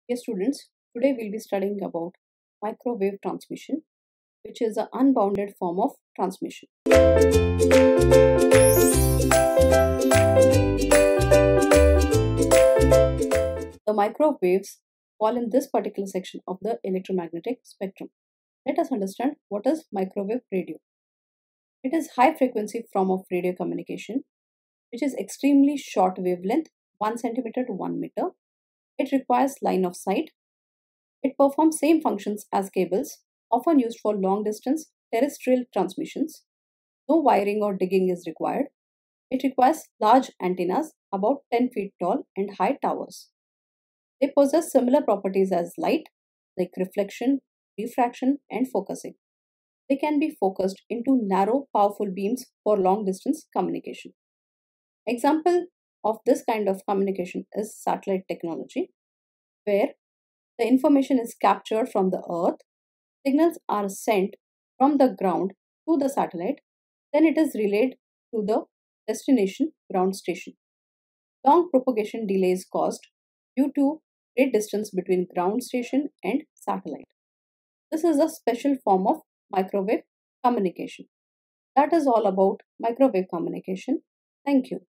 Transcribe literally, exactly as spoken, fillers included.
Dear students, today we'll be studying about microwave transmission, which is an unbounded form of transmission. The microwaves fall in this particular section of the electromagnetic spectrum. Let us understand what is microwave radio. It is high frequency form of radio communication, which is extremely short wavelength, one centimeter to one meter. It requires line of sight. It performs same functions as cables, often used for long distance terrestrial transmissions. No wiring or digging is required. It requires large antennas about ten feet tall and high towers. They possess similar properties as light, like reflection, diffraction, and focusing. They can be focused into narrow, powerful beams for long distance communication. Example of this kind of communication is satellite technology, where the information is captured from the earth, signals are sent from the ground to the satellite, then it is relayed to the destination ground station. Long propagation delay is caused due to great distance between ground station and satellite. This is a special form of microwave communication. That is all about microwave communication. Thank you.